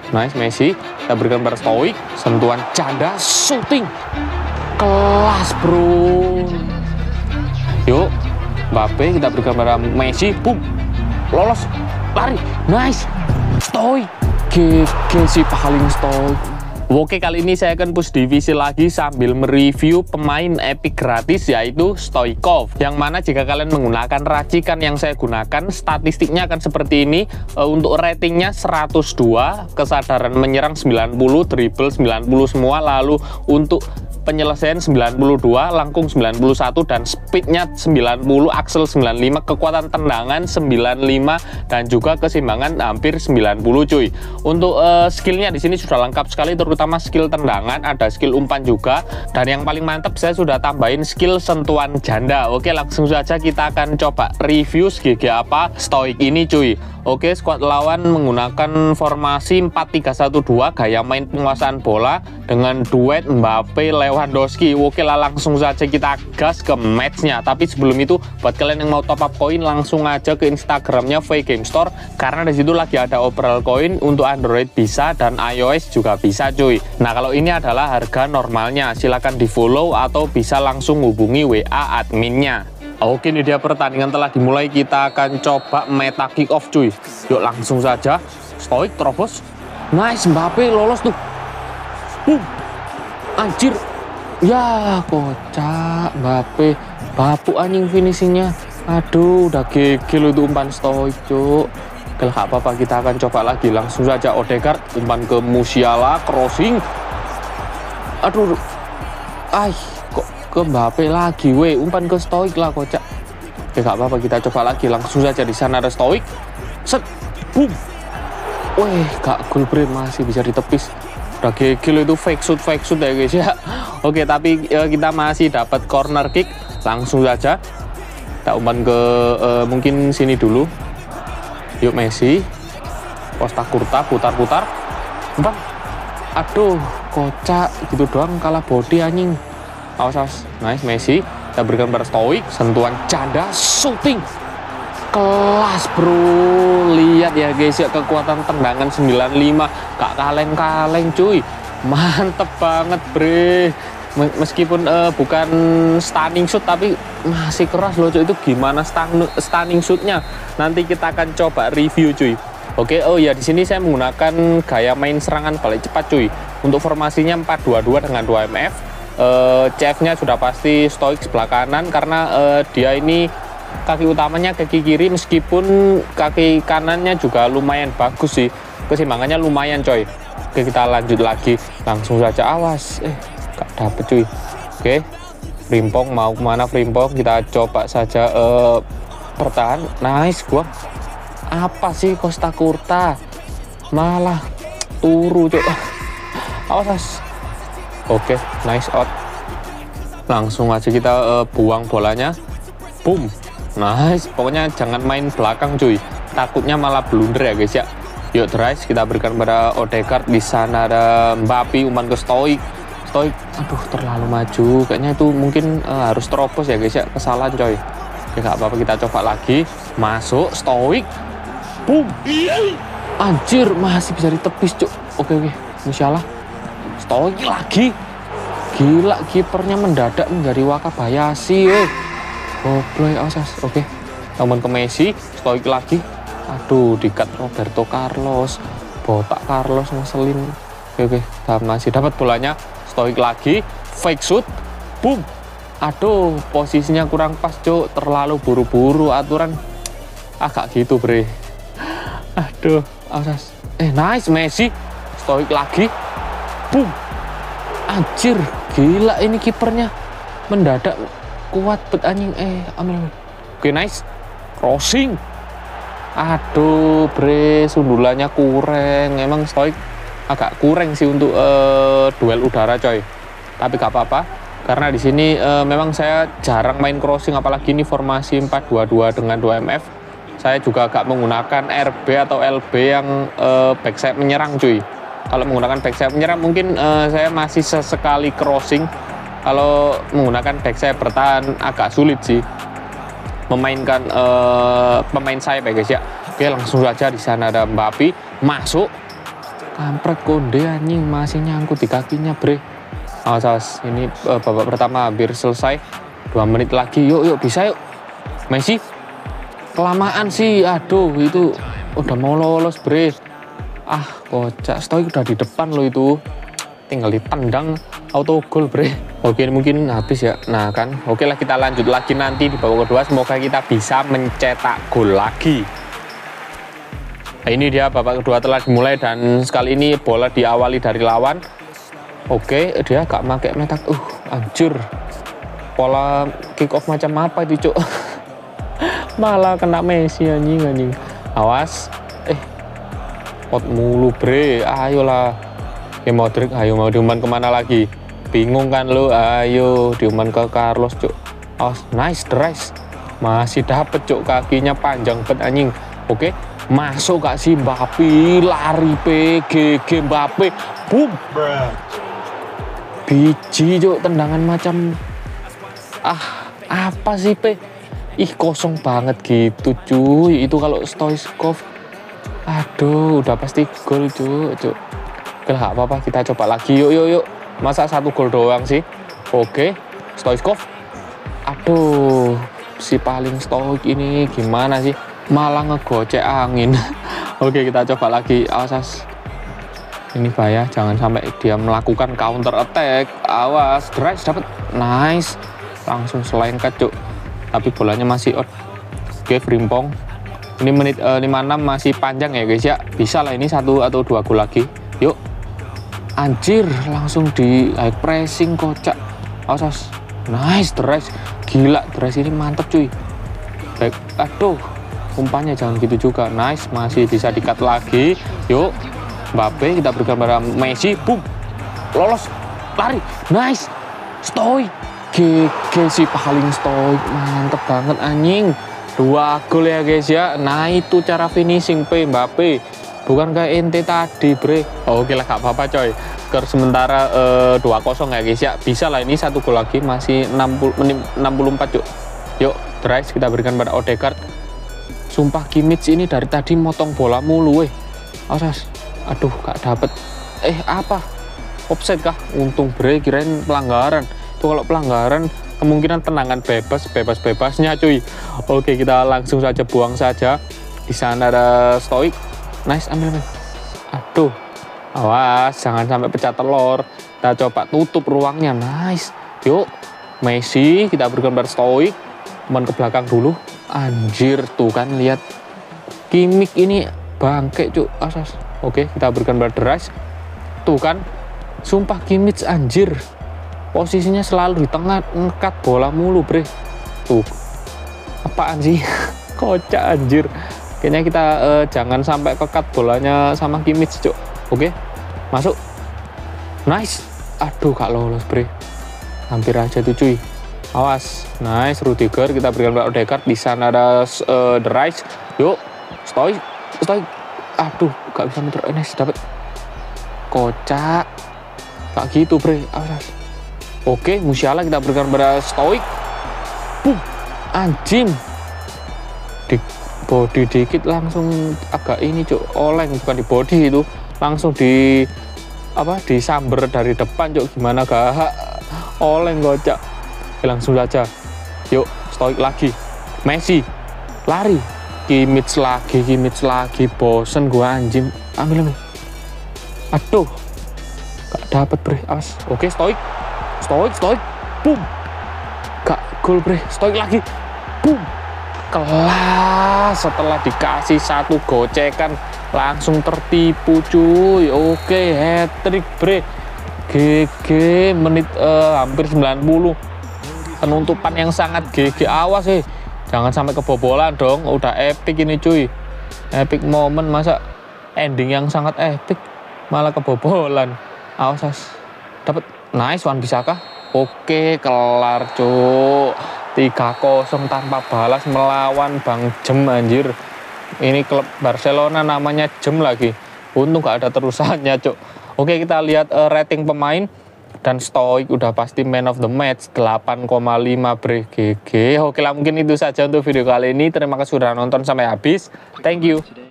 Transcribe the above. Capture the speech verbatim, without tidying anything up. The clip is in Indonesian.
Nice Messi, kita berikan pada Stoik, sentuhan janda, shooting, kelas bro. Yuk, Mbappe kita berikan pada Messi, boom, lolos, lari, nice, Stoik, G G sih paling Stoik. Oke, kali ini saya akan push divisi lagi sambil mereview pemain epic gratis yaitu Stoichkov. Yang mana jika kalian menggunakan racikan yang saya gunakan, statistiknya akan seperti ini. E, untuk ratingnya seratus dua, kesadaran menyerang sembilan puluh, dribble sembilan puluh semua, lalu untuk penyelesaian sembilan puluh dua, langkung sembilan puluh satu, dan speednya sembilan puluh, aksel sembilan puluh lima, kekuatan tendangan sembilan puluh lima, dan juga keseimbangan hampir sembilan puluh cuy. Untuk uh, skillnya di sini sudah lengkap sekali, terutama skill tendangan, ada skill umpan juga, dan yang paling mantap saya sudah tambahin skill sentuhan janda. Oke, langsung saja kita akan coba review G G apa Stoik ini cuy. Oke, squad lawan menggunakan formasi empat tiga satu dua, gaya main penguasaan bola dengan duet Mbappe Lewandowski. Oke lah, langsung saja kita gas ke matchnya. Tapi sebelum itu, buat kalian yang mau top up koin, langsung aja ke Instagramnya V Game Store, karena di situ lagi ada overall koin untuk Android bisa dan iOS juga bisa cuy. Nah, kalau ini adalah harga normalnya, silahkan di follow atau bisa langsung hubungi W A adminnya. Oke, ini dia pertandingan telah dimulai, kita akan coba meta kick off cuy. Yuk langsung saja, Stoik terobos, nice, Mbappe lolos tuh, boom, anjir, ya kocak, Mbappe, bapuk anjing finishingnya, aduh udah gegel itu umpan Stoik cuk. Oke, gak apa-apa, kita akan coba lagi, langsung saja Odegaard, umpan ke Musiala, crossing, aduh, ay, kok ke Mbappe lagi, weh, umpan ke Stoik lah kocak. Oke, gak apa-apa, kita coba lagi, langsung saja di sana ada Stoik, set, boom, weh, gak gol bre, masih bisa ditepis. Udah gegel itu, fake shoot, fake shoot ya guys ya. Oke, tapi ya, kita masih dapat corner kick, langsung saja kita umpan ke uh, mungkin sini dulu. Yuk Messi, Costa Curta, putar-putar, umpan, aduh, kocak, gitu doang kalah body anjing. Awas, awas, nice Messi, kita berikan pada Stoik, sentuhan janda, shooting, kelas bro. Lihat ya guys ya, kekuatan tendangan sembilan puluh lima, gak kaleng-kaleng cuy, mantep banget bre. Meskipun uh, bukan stunning shoot, tapi masih keras loh cuy. Itu gimana stun stunning shootnya, nanti kita akan coba review cuy. Oke, oh ya, di sini saya menggunakan gaya main serangan balik cepat cuy. Untuk formasinya empat dua dua dengan dua M F. Uh, C F-nya sudah pasti Stoik sebelah kanan, karena uh, dia ini kaki utamanya kaki kiri, meskipun kaki kanannya juga lumayan bagus sih, keseimbangannya lumayan coy. Oke, kita lanjut lagi, langsung saja, awas, eh gak dapet cuy. Oke, Frimpong mau kemana Frimpong, kita coba saja uh, pertahan, nice gua. Apa sih Costa Curta malah turu cuy, awas, awas. Oke, nice out. Langsung aja kita uh, buang bolanya, boom, nice. Pokoknya jangan main belakang cuy, takutnya malah blunder ya guys ya. Yuk Drice, kita berikan pada Odegaard, di sana ada Mbappe, umpan ke Stoik, Stoik, aduh terlalu maju, kayaknya itu mungkin uh, harus terobos ya guys ya, kesalahan coy. Oke, gak apa-apa, kita coba lagi, masuk Stoik, boom, anjir masih bisa ditepis cuk. Oke oke, Musiala, Stoik lagi, gila, kipernya mendadak menjadi Wakabayashi, eh. Goblok, asas. Oke, namun ke Messi, Stoik lagi, aduh, dikat Roberto Carlos, botak Carlos ngeselin. Oke, oke, masih dapat bolanya, Stoik lagi, fake shoot, boom, aduh, posisinya kurang pas cuk, terlalu buru-buru aturan, agak gitu bre, aduh, asas. Eh, nice Messi, Stoik lagi, boom, anjir, gila ini kipernya mendadak kuat bet anjing, eh ambil. Oke, nice, crossing, aduh bre, sundulannya kurang, emang Stoik agak kurang sih untuk uh, duel udara coy. Tapi gak apa-apa, karena di sini uh, memang saya jarang main crossing, apalagi ini formasi empat dua dua dengan dua M F. Saya juga agak menggunakan R B atau L B yang uh, backside menyerang cuy. Kalau menggunakan backside menyerang mungkin uh, saya masih sesekali crossing. Kalau menggunakan backside bertahan agak sulit sih memainkan uh, pemain sayap ya guys ya. Oke, langsung saja di sana ada Mbappe, masuk, Kampret konde anjing, masih nyangkut di kakinya bre. Awas, awas. Ini uh, babak pertama hampir selesai. Dua menit lagi, yuk yuk bisa yuk. Messi kelamaan sih, aduh itu udah mau lolos bre. Ah kocak, Stoik udah di depan lo itu, tinggal ditendang auto gol bre. Oke mungkin habis ya. Nah kan, oke lah kita lanjut lagi nanti di babak kedua, semoga kita bisa mencetak gol lagi. Nah, ini dia babak kedua telah dimulai dan sekali ini bola diawali dari lawan. Oke, dia gak pakai metak. Uh, anjir. Pola kick off macam apa itu, Cuk? Malah kena Messi anjing anjing. Awas. Eh. Pot mulu, bre. Ayolah. Ya Modric, ayo mau diumpan kemana lagi? Bingung kan lu? Ayo diumpan ke Carlos, Cuk. Awas, nice drive. Masih dapet, Cuk. Kakinya panjang bet anjing. Oke. Masuk gak sih Mbappe, lari P G G Mbappe, boom, biji Cuk, tendangan macam ah apa sih P, ih kosong banget gitu cuy. Itu kalau Stoichkov, aduh udah pasti gol Cuk, Cuk. Oke lah apa-apa, kita coba lagi yuk yuk yuk. Masa satu gol doang sih? Oke, Stoichkov, aduh si paling stoik ini gimana sih? Malah ngegocek angin. Oke kita coba lagi. Awas, ini bahaya, jangan sampai dia melakukan counter attack. Awas, drive dapat, nice, langsung selengket Cuk, tapi bolanya masih out. Oke Frimpong, ini menit uh, lima puluh enam masih panjang ya guys ya, bisa lah ini satu atau dua gol lagi. Yuk, anjir langsung di high pressing kocak. Awas, nice drive, gila drive ini mantep cuy. Baik, aduh umpannya jangan gitu juga. Nice, masih bisa di-cut lagi. Yuk Mbappe, kita berikan pada Messi, boom, lolos, lari, nice, Stoik, G G sih paling stoik, mantep banget anjing. Dua gol ya guys ya. Nah itu cara finishing P Mbappe, bukan kayak ente tadi bre. Oh, oke lah gak apa-apa coy, skor sementara uh, dua kosong ya guys ya. Bisa lah ini satu gol lagi, masih enam puluh, enam puluh empat Cuk. Yuk drive kita berikan pada Odegaard. Sumpah Kimmich ini dari tadi motong bola mulu weh. Awas, aduh gak dapet. Eh apa? Offside kah? Untung bre, kirain pelanggaran. Itu kalau pelanggaran kemungkinan tendangan bebas, bebas-bebasnya cuy. Oke kita langsung saja buang saja. Di sana ada Stoik. Nice, ambil, ambil. Aduh, awas jangan sampai pecah telur. Kita coba tutup ruangnya. Nice. Yuk Messi, kita berikan pada Stoik. Cuman ke belakang dulu. Anjir tuh kan, lihat Kimmich ini bangke Cuk. Asas. Oke kita berikan pada Rice. Tuh kan, sumpah Kimmich anjir, posisinya selalu di tengah, ngekat bola mulu bre. Tuh apaan sih? Kocak anjir. Kayaknya kita uh, jangan sampai kekat bolanya sama Kimmich Cuk. Oke masuk, nice. Aduh gak lolos bre, hampir aja tuh cuy. Awas, nice Rudiger, kita berikan pada Odegaard. Di sana ada uh, The Rice. Yuk, Stoik, Stoik. Aduh, gak bisa muter. Nice, dapat. Kocak. Gak gitu, bre. Awas. Oke, Musiala kita berikan pada Stoik. Boom, anjing. Di body dikit langsung agak ini Cuk, oleng, bukan di body itu. Langsung di apa? Disamber dari depan Cuk. Gimana gak? Oleng kocak. Langsung saja. Yuk Stoik lagi, Messi lari, Kimmich lagi, Kimmich lagi, bosen gua anjing. Ambil, ambil. Aduh gak dapet bre. Awas. Oke Stoik, Stoik, Stoik, boom, gak gol bre. Stoik lagi, boom, kelas. Setelah dikasih satu gocekan langsung tertipu cuy. Oke hat-trick bre. G G menit uh, hampir sembilan puluh. Penutupan yang sangat G G. Awas sih, jangan sampai kebobolan dong. Udah epic ini cuy, epic moment, masa ending yang sangat epic malah kebobolan. Awas, dapat. Nice, Wan Bisaka. Oke kelar Cuk, tiga kosong tanpa balas melawan Bang Jem anjir. Ini klub Barcelona namanya Jem lagi, untung gak ada terusannya Cuk. Oke kita lihat uh, rating pemain. Dan Stoik udah pasti man of the match, delapan koma lima bre. G G. Oke lah mungkin itu saja untuk video kali ini. Terima kasih sudah nonton sampai habis. Thank you.